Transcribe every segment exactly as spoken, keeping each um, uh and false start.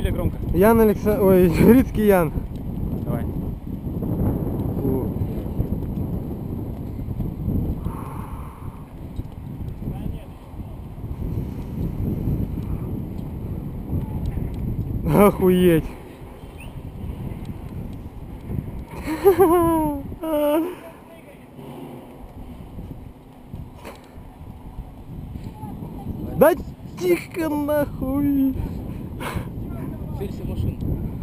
или громко? Ян Александр... Ой, Журицкий Ян. Давай. Охуеть. Да тихо нахуй. Целься в машину.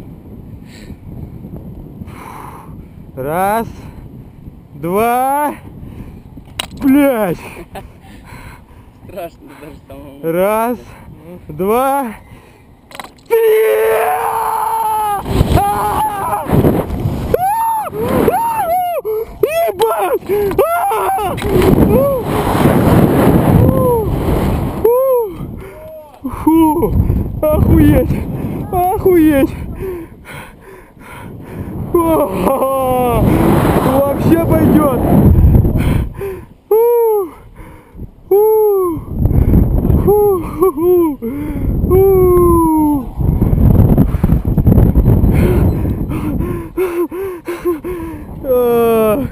Раз, два, блядь. Страшно даже там. Раз, два, три. Ебать! Фу! Охуеть! Охуеть! О, вообще пойдет! Фу! Фу! Фу! Фу! Фу! А.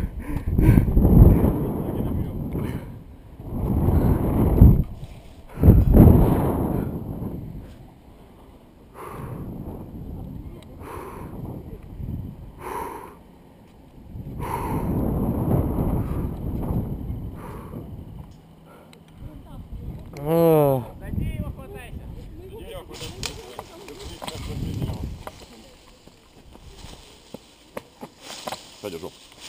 А. Найди его, хватайся. Держу.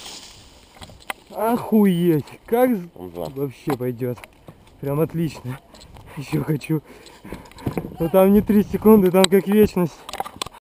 Охуеть! Как Да. вообще пойдет? Прям отлично. Еще хочу. Но там не три секунды, там как вечность.